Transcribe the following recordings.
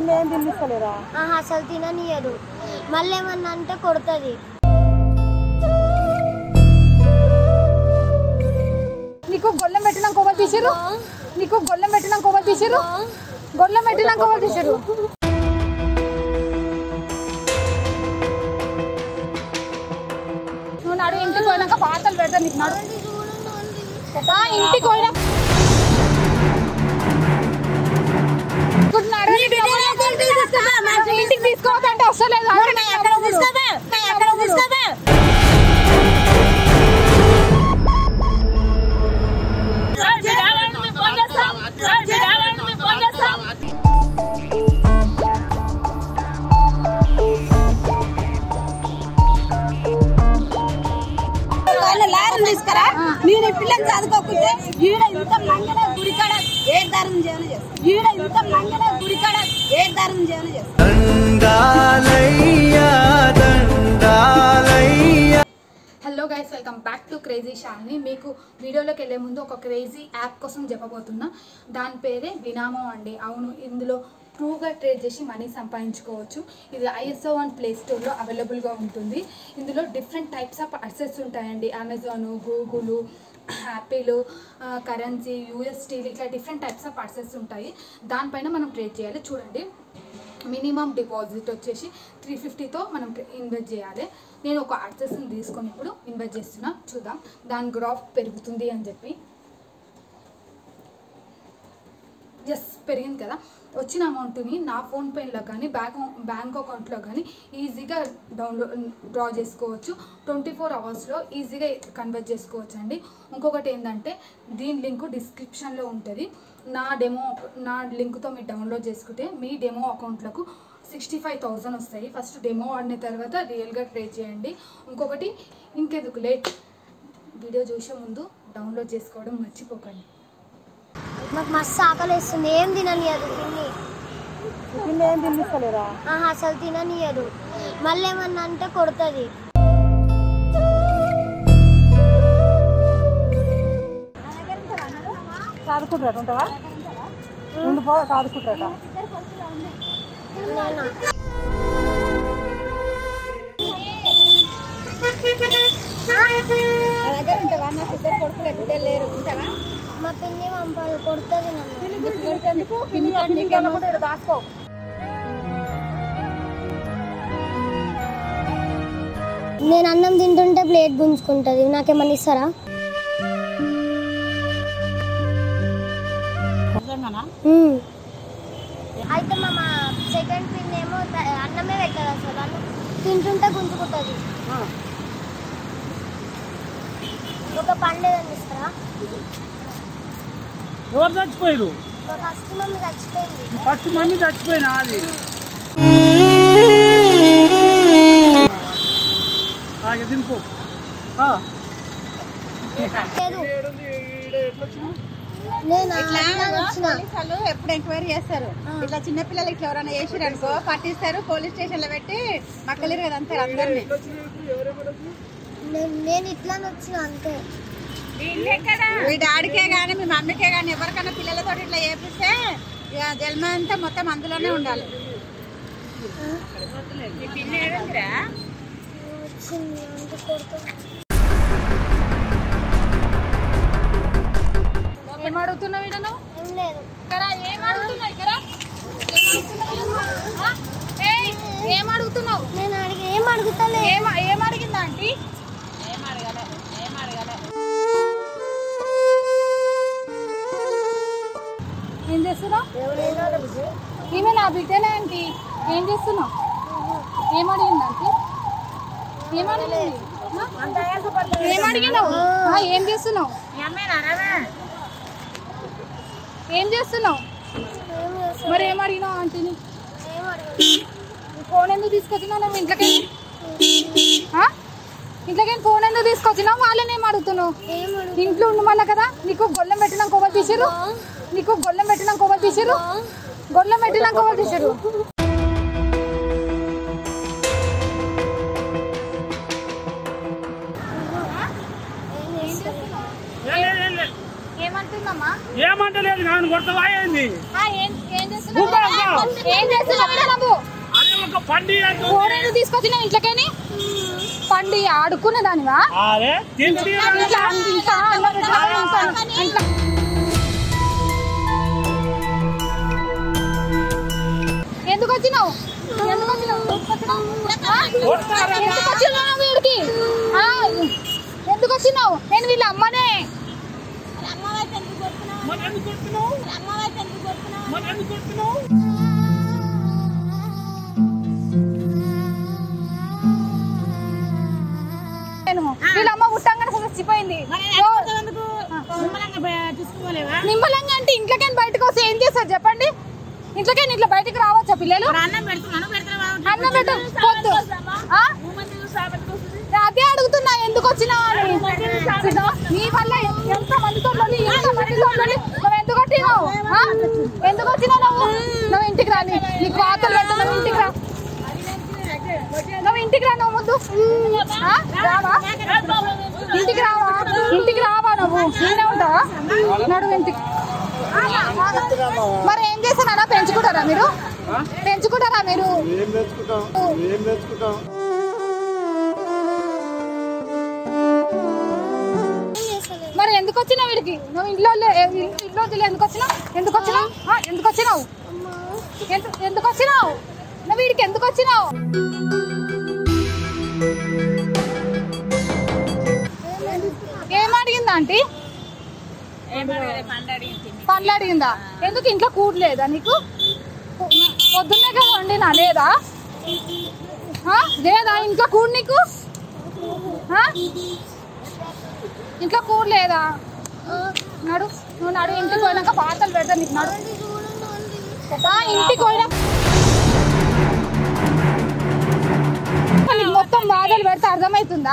అసలు తిననీయదు. మళ్ళీ ఏమన్నా అంటే కొడుతుంది. నీకు గొల్లం పెట్టినా కోవలు తీసిరు, నీకు గొల్లం పెట్టినా కోవలు తీసిరు, గొల్లం పెట్టినా కోవలు తీసిరు. నువ్వు నాడు ఇంటికి పోయినాక పాతలు పెడతా నీకు. నాడు ఇంటికి పోయినా ఇంటికి తీసుకోవద్దంటే వస్తలేదు. తీసుకురా నేను పిల్లలు చదువుకోకుంటే ఈడ ఇంత మంగళ గుడికాడ ఏ దారం జీవన చేస్తాను. ఈడ ఇంత మంగళ గుడికాడ ఏ దారం జీవన చేస్తాను. Hello guys, welcome back to crazy Shalini. మీకు వీడియోలోకి వెళ్ళే ముందు ఒక క్రేజీ యాప్ కోసం చెప్పబోతున్నా. దాని పేరే వినామో అండి. అవును, ఇందులో ట్రూగా ట్రేడ్ చేసి మనీ సంపాదించుకోవచ్చు. ఇది ISO 1 ప్లే స్టోర్లో అవైలబుల్గా ఉంటుంది. ఇందులో డిఫరెంట్ టైప్స్ ఆఫ్ అసెట్స్ ఉంటాయండి. Amazon, Google, Apple, currency, UST, ఇట్లా డిఫరెంట్ టైప్స్ ఆఫ్ అసెట్స్ ఉంటాయి. దానిపైన మనం ట్రేడ్ చేయాలి. చూడండి, మినిమం డిపాజిట్ వచ్చేసి 350తో మనం ఇన్వెస్ట్ చేయాలి. నేను ఒక అసెట్స్ని తీసుకొని ఇప్పుడు ఇన్వెస్ట్ చేస్తున్నా. చూద్దాం దాని గ్రాఫ్ పెరుగుతుంది అని చెప్పి. ఎస్, పెరిగింది కదా. వచ్చిన అమౌంట్ని నా ఫోన్పేలో కానీ బ్యాంక్ అకౌంట్లో కానీ ఈజీగా డ్రా చేసుకోవచ్చు. 24 అవర్స్లో ఈజీగా కన్వర్ట్ చేసుకోవచ్చు అండి. ఇంకొకటి ఏంటంటే, దీని లింక్ డిస్క్రిప్షన్లో ఉంటుంది. నా లింక్తో మీరు డౌన్లోడ్ చేసుకుంటే మీ డెమో అకౌంట్లకు 65,000 వస్తాయి. ఫస్ట్ డెమో ఆడిన తర్వాత రియల్గా ట్రేడ్ చేయండి. ఇంకొకటి, ఇంకెందుకు లేట్, వీడియో చూసే ముందు డౌన్లోడ్ చేసుకోవడం మర్చిపోకండి. మాకు మస్తు ఆకలి వేస్తుంది. ఏం తిననీయదు పిన్ని. ఏం తినిస్తలేరా? అసలు తిననీయదు. మళ్ళీ ఏమన్నా అంటే కొడుతుంది. కాదుకుంటారట ఉంటావా? రెండు పో కాదుకుంటారట. మా పిన్ని పంపాలి, కొడుతుంది దాచుకో. నేను అన్నం తింటుంటే ప్లేట్ గుంజుకుంటుంది. నాకేమన్నా ఇస్తారా? అయితే మా సెకండ్ పిన్ ఏమో అన్నమే పెట్టదు. అసలు అన్నం తింటుంటే గుంజుకుంటుంది. ఒక పండు ఏదన్నా ఇస్తారా? ఎవరు చచ్చిపోయారు? ఫస్ట్ మమ్మీ చచ్చిపోయింది. ఫస్ట్ మమ్మీ చచ్చిపోయినా? అది దింపు. పోలీసులు ఎప్పుడు ఎంక్వైరీ చేస్తారు. ఇట్లా చిన్నపిల్లలు ఇట్లా ఎవరైనా చేసిరు అనుకో పట్టిస్తారు, పోలీస్ స్టేషన్ లో పెట్టి మక్కలేరు కదా అంతే అందరినీ. నేను ఇట్లా వచ్చిన అంతే. మీ డాడీకే గానీ మీ మమ్మీకే గానీ ఎవరికైనా పిల్లలతో ఇట్లా చేపిస్తే జన్మ అంతా మొత్తం అందులోనే ఉండాలి. ఏం అడుగుతున్నావు? ఏం లేదు. ఏం అడుగుతున్నావు? ఏం అడుగుతున్నావు? నేను ఏం అడుగుతలే. ఏం అడిగిందా ఆంటీ? ఏం చేస్తున్నావు? ఈమె నా బిడ్డనే ఆంటీ. ఏం చేస్తున్నావు? ఏం అడిగింది ఆంటీ? ఏం అడిగినావు? ఏం చేస్తున్నావు? ఏం చేస్తున్నావు? మరి ఏం అడిగినావు ఆంటీని? ఫోన్ ఎందుకు తీసుకొచ్చినావు? నువ్వు ఇంట్లోకి ఫోన్ ఎందుకు తీసుకొచ్చినావు? వాళ్ళని ఏం అడుగుతున్నావు? ఇంట్లో ఉండమన్నా కదా. నీకు గొల్లం పెట్టినా కోవలు తీసిరు, నీకు గొల్లం పెట్టినా కోవలు తీసిరు, గొల్లం పెట్టినా కోవలు తీసిరు. ఏమంటలేదు కానీ కొడతావా? ఏంది? ఏం చేస్తున్నావు? ఏం చేస్తున్నావు నువ్వు? అరే ఒక పండి కోడేను తీసుకొచ్చినావు ఇంట్లోకేని పండి ఆడుకునే దానివా? అరే తిండి ఎందుకు వచ్చినావు? వీడికి ఎందుకు వచ్చినావు? నేను వీళ్ళ అమ్మనే. వీళ్ళ అమ్మ పుట్టంగానే చచ్చిపోయింది. నిమ్మలంగా అంటే ఇంట్లోకి బయటకు వస్తే ఏం చేస్తారు చెప్పండి? ఇంట్లోకి ఇట్లా బయటకు రావచ్చా పిల్లలు? అన్నం పెట్ట అదే అడుగుతున్నా ఎందుకు వచ్చినావు అని. నీ వల్ల ఎంత మందితో నువ్వు ఎందుకు వచ్చినావు? ఎందుకు వచ్చినావు నువ్వు ఇంటికి రాని నీకు వాతలు పెట్టు. నువ్వు ఇంటికి రా, నువ్వు ఇంటికి రా. నువ్వు ముందు రావా? ఇంటికి రావా? ఇంటికి రావా? నువ్వు నేనే ఉంటావా? నడువు ఇంటికి. మరి ఏం చేస్తారా? పెంచుకుంటారా మీరు? పెంచుకుంటారా మీరు? మరి ఎందుకు వచ్చినావు వీడికి? నువ్వు ఇంట్లో ఎందుకు వచ్చినావు? ఎందుకు వచ్చినావు? ఎందుకు వచ్చినావు? ఎందుకు వచ్చినావు? నువ్వు వీడికి ఎందుకు వచ్చినావు? ఏం అడిగిందా ఆంటీ? పండ్లు అడిగిందా? ఎందుకు ఇంట్లో కూడలేదా నీకు? పొద్దున్నే కదా వండినా లేదా? లేదా ఇంట్లో కూడు నీకు? ఇంట్లో కూడలేదా? నడు, నువ్వు నడు. ఇంటికి పోయినాక పాతలు పెడతా నీకు. నడు ఇంటికి పోయినా మొత్తం బాధలు పెడితే అర్థమవుతుందా?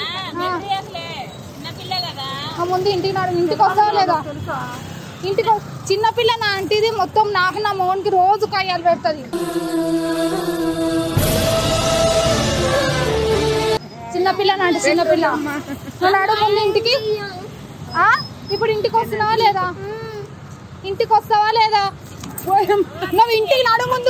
ముందు ఇంటికి నాడు. ఇంటికి వస్తావా లేదా? ఇంటికి చిన్నపిల్ల నా అంటిది మొత్తం నాకు నా మోహన్కి రోజు కయ్యాలు పెడుతుంది. చిన్నపిల్ల నా అంటే చిన్నపిల్ల. నువ్వు నాడు ముందు ఇంటికి. ఇప్పుడు ఇంటికి వస్తున్నావా లేదా? ఇంటికి వస్తావా లేదా? నువ్వు ఇంటికి నాడు ముందు.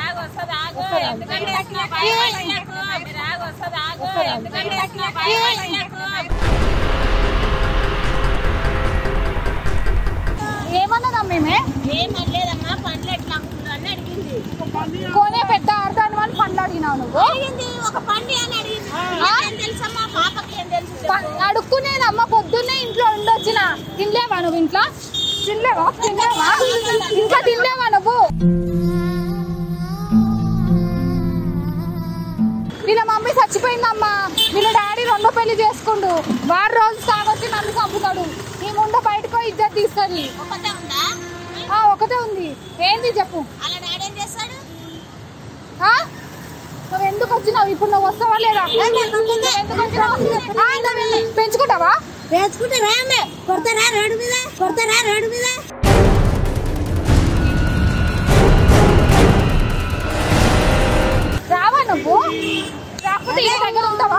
ఏమన్నదా మేమే? ఏమనలేదమ్మా. పండ్లు ఎట్లా అని అడిగింది. కోనే పెద్ద అర్థాన్ని అని పండ్లు అడిగినావు నువ్వు? ఒక పండి అని అడిగింది. తెలుసమ్మా పాపకి ఏం తెలుసు? అడుక్కునేదమ్మా. పొద్దున్నే ఇంట్లో ఉండొచ్చిన. తినలేవా నువ్వు? ఇంట్లో తినలేవా? ఇంకా తినలేవా నువ్వు? వీళ్ళ మమ్మీ చచ్చిపోయిందమ్మా. వీళ్ళ డాడీ రెండో పెళ్లి చేసుకుండు. వాడు రోజు తాగొచ్చి నన్ను చంపుతాడు. ఈ ముందు బయటకు ఇజ్జత్ తీస్తుంది. ఒకటే ఉంది. ఏంది చెప్పు? నువ్వు ఎందుకు వచ్చినావు? ఇప్పుడు నువ్వు వస్తావా లేదా? పెంచుకుంటావా? కొడతారా రోడ్డు మీద? రావా నువ్వు? రాకపోతే ఏ దగ్గర ఉంటావా?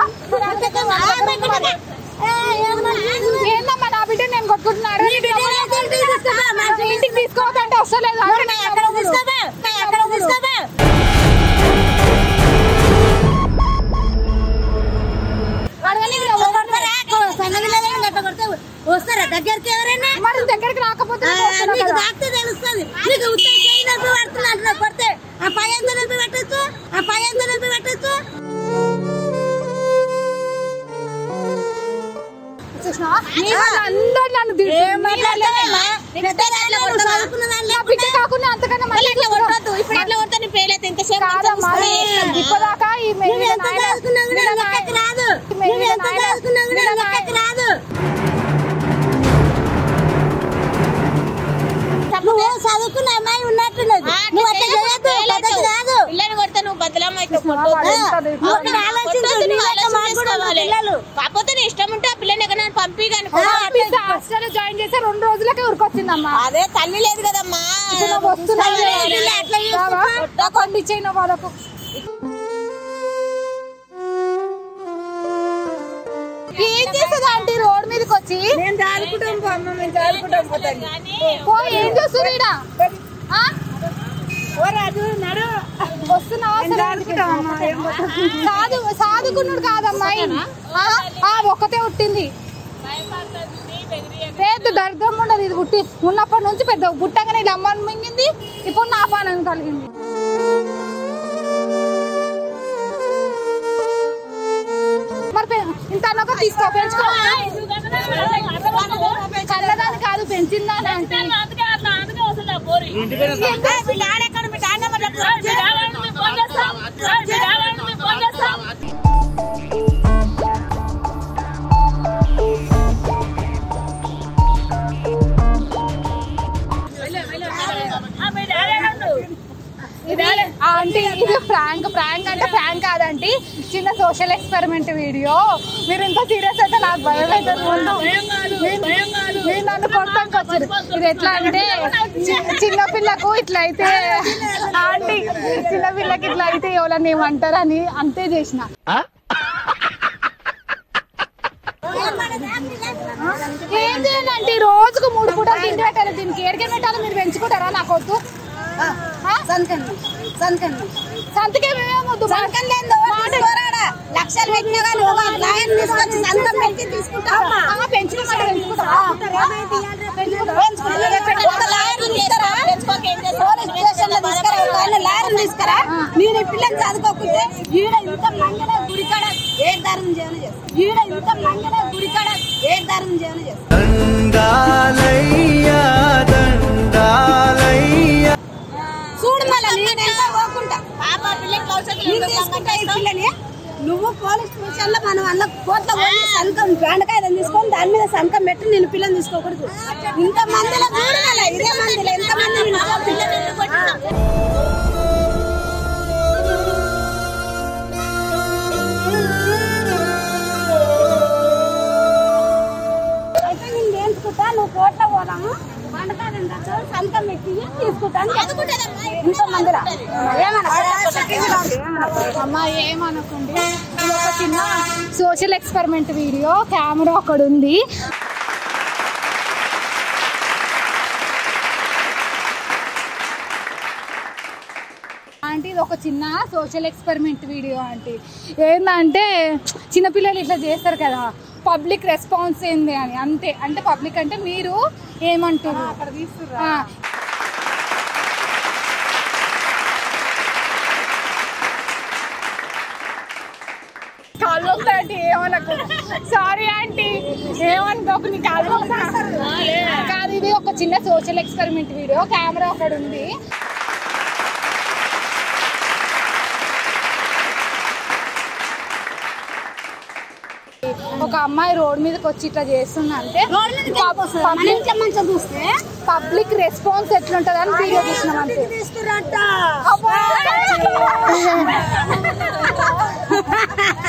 ఏందమ్మా నా బిడ్డ నేను కొట్టుకుంటున్నాడు. ఇంటికి తీసుకోవద్దంటే వస్తలేదు. వస్తారా దగ్గరికి? ఎవరైనా మరి దగ్గరికి రాకపోతే తెలుస్తుంది. కొడితే ఆ పై ఎంత నొప్పి పెట్టచ్చు? అందరు నన్ను బిడ్డ కాకుండా అంతకన్నా మళ్ళీ ఇప్పటిదాకా రాదు. నువ్వు చదువుకున్న అమ్మాయి ఉన్నట్టున్నది. నువ్వు అట్లా చేయొద్దు. రాదు. పిల్లని కొడితే నువ్వు కాకపోతే నీ ఇష్టం ఉంటే ఆ పిల్లని ఎక్కడ పంపి హాస్టల్ జాయిన్ చేస్తే 2 రోజులకే ఉరికొచ్చిందమ్మా. అదే తల్లి లేదు కదమ్మా. పంపించిన వాళ్ళకు ఏం చేస్తుంది ఆంటీ? రోడ్ మీదకి వచ్చి నేను చాలుకుంటాం ఏం చూస్తుంది? సాదుకున్నాడు కాదమ్మా, ఒక్కతే పుట్టింది. పెద్ద దరిద్రం ఉండదు ఇది. పుట్టి ఉన్నప్పటి నుంచి పెద్ద పుట్టగానే ఇది అమ్మని మింగింది, ఇప్పుడు నా పానం కలిగింది. మరి ఇంత అన్నొక తీసుకో, పెంచుకో. కళ్ళదాని కాదు, పెంచిందాని అంటే. ఆంటీ ఇది ఫ్రాంక్ అంటే ఫ్రాంక్ కాదంటీ, చిన్న సోషల్ ఎక్స్పెరిమెంట్ వీడియో. మీరు ఇంత సీరియస్ అయితే నాకు భయం అవుతుంది. మీరు నన్ను కొట్టడానికి వచ్చారు. ఇది ఎట్లా అంటే చిన్నపిల్లకు ఇట్లా అయితే, ఆంటీ చిన్నపిల్లకి ఇట్లా అయితే ఎవరన్నా ఏమంటారని అంతే చేసిన. ఏం చేయాలంటే రోజుకు 3 పూటలు తిండి పెట్టాలి. దీనికి ఏడికే పెట్టాలి, మీరు పెంచుకుంటారా? నాకు వద్దు. లక్షలు పెట్టినా కానీ సంతం పెట్టి తీసుకుంటా. తీసుకురా. నేను ఈ పిల్లలు చదువుకోకుంటే ఈడ ఇంత మంగళ గుడికాడ ఏ దారం చేయను చేస్తాను. ఈడ ఇంత మంగళ గుడికాడ ఏ దారం చేయను చేస్తాను. చూడు మళ్ళీ నేనెంత పోకుంటా తీసుకుంటా ఈ పిల్లని. నువ్వు పోలీస్ స్టేషన్ లో మనం అన్న కోట్ల పోయి సంతకం బెండకాయలు తీసుకొని దాని మీద సంతకం పెట్టి నేను పిల్లని తీసుకోకూడదు. ఇంత మందిలో చూడాలి, ఇదే మందిలో ఎంతమంది అయితే నేను నేర్చుకుంటా. నువ్వు కోట్ల పోదాము సంతకం పెట్టి తీసుకుంటాను. ఇంతమందిరా అమ్మా ఏమనుకోండి, ఇది ఒక చిన్న సోషల్ ఎక్స్పెరిమెంట్ వీడియో. కెమెరా అక్కడ ఉంది. ఆంటీ ఇది ఒక చిన్న సోషల్ ఎక్స్పెరిమెంట్ వీడియో. ఆంటీ ఏంటంటే చిన్నపిల్లలు ఇట్లా చేస్తారు కదా, పబ్లిక్ రెస్పాన్స్ ఏంది అని. అంతే. అంటే పబ్లిక్ అంటే మీరు ఏమంటారు? కాళ్ళు వస్తాయంటే ఏమనకు. Sorry aunty, ఏమనుకోకు. నీ కాళ్ళు కాదు, ఇది ఒక చిన్న సోషల్ ఎక్స్పెరిమెంట్ వీడియో. కెమెరా అక్కడ ఉంది. ఒక అమ్మాయి రోడ్ మీదకి వచ్చి ఇట్లా చేస్తున్నా అంటే పబ్లిక్ రెస్పాన్స్ ఎట్లుంటది అని వీడియో తీసినాం అంతే.